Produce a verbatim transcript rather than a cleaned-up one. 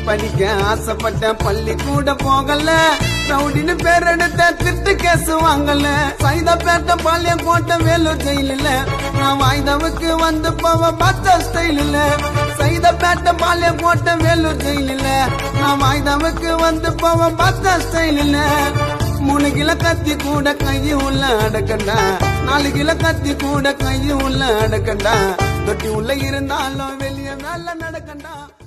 படிக்க ஆசைப்பட்ட பள்ளி கூட போகல ரவுடின்னு பேர் எடுத்த திட்டு கேசு வாங்கல சைதாப்பேட்டை பாளையம் கோட்டை வேலூர் ஜெயில நான் வாய்தாவுக்கு வந்து போவ பார்த்த ஸ்டைல் இல்ல சைதாப்பேட்டை பாளையம் கோட்டை வேலூர் ஜெயில நான் வாய்தாவுக்கு வந்து போவ பார்த்த ஸ்டைல் இல்ல மூணு கிலோ கத்தி கூட கையை உள்ள அடக்கண்டா நாலு கிலோ கத்தி கூட கையை உள்ள அடக்கண்டா தொட்டி உள்ள இருந்தாலும் வெளியே மேல நடக்கண்டா